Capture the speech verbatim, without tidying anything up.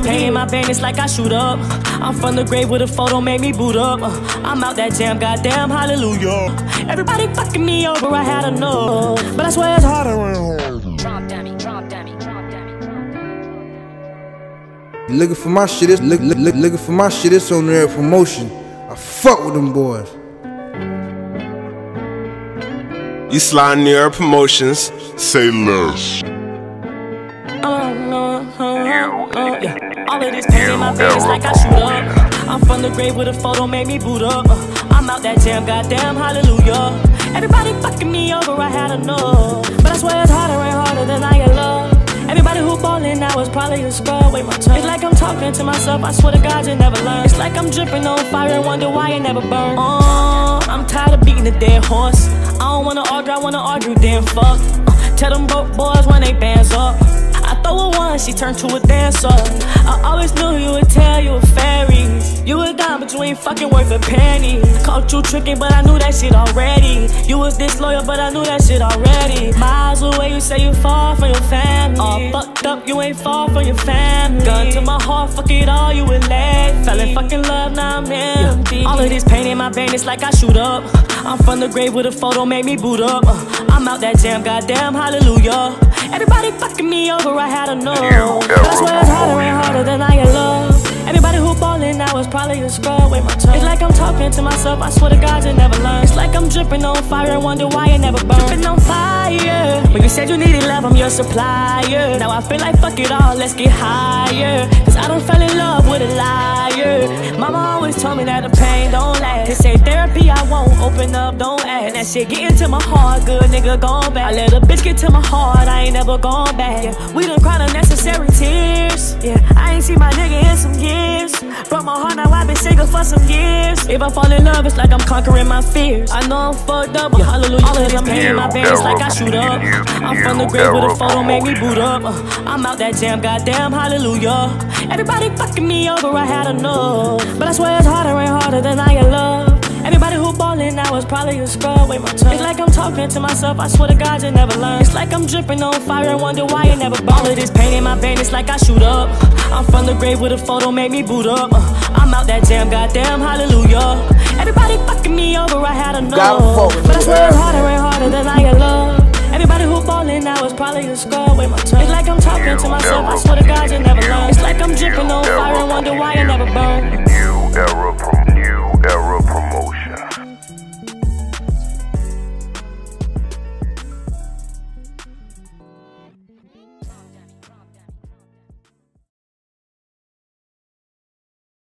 I'm pain in my vein, it's like I shoot up. I'm from the grave with a photo, made me boot up. I'm out that jam, goddamn, hallelujah. Everybody fucking me over, I had enough. But I swear it's harder when home. Drop dummy, drop dummy, drop dummy. You looking for my shit, it's look, look, look, looking for my shit, it's on there promotion. I fuck with them boys. You sliding near promotions, say less. All of this pain in my veins like I shoot up. I'm from the grave with a photo, made me boot up. I'm out that jam, goddamn, hallelujah. Everybody fucking me over, I had enough. But I swear it's harder and harder than I get love. Everybody who ballin' now is probably a skull. Wait my turn. It's like I'm talking to myself, I swear to God you never learn. It's like I'm dripping on fire and wonder why it never burn. Uh, I'm tired of beating a dead horse. I don't wanna argue, I wanna argue, then fuck. uh, Tell them broke boys when they bands up. I throw a one, she turned to a dancer. I always knew you would tell you a fairy. You a dime, but you ain't fucking worth a penny. Caught you tricking, but I knew that shit already. You was disloyal, but I knew that shit already. Miles away, you say you far from your family. All fucked up, you ain't far from your family. Gun to my heart, fuck it all, you would let. Fell in fucking love, now I'm empty. All of this pain in my vein, it's like I shoot up. I'm from the grave with a photo, made me boot up. I'm out that jam, goddamn, hallelujah. Everybody fucking me over, I had enough. But I swear it's harder and harder than I get love. Everybody who ballin' now is probably a skull. Wait my turn. It's like I'm talking to myself, I swear to God you never learn. It's like I'm dripping on fire and wonder why it never burn. Dripping on fire. When you said you needed love, I'm your supplier. Now I feel like fuck it all, let's get higher. Cause I done fell in love with a liar. Mama always told me that the pain don't last. They say therapy I won't, open up, don't ask. And that shit get into my heart, good nigga gone back. I let a bitch get to my heart, I ain't never gone back. Yeah, we done cried unnecessary tears. Yeah, I ain't seen my nigga in some years. Broke my heart, now I've been single for some years. If I fall in love, it's like I'm conquering my fears. I know I'm fucked up, but yeah, hallelujah. All of this pain in my veins like I shoot up. I'm from the grave with a photo, made me boot up. I'm out that jam, goddamn, hallelujah. Everybody fucking me over, I had enough. But I swear it's harder and harder than I get love. Everybody who ballin' now is probably a skull. Wait my turn. It's like I'm talking to myself, I swear to God you never learn. It's like I'm dripping on fire and wonder why it never burn. All of this pain in my vein, it's like I shoot up. I'm from the grave with a photo, made me boot up. I'm out that jam, goddamn, hallelujah. Everybody fucking me over, I had enough. But I swear it's harder and harder than I get love. Everybody who ballin' now is probably a skull. Wait my turn. It's like I'm talking to myself, I swear to God you never learn. It's like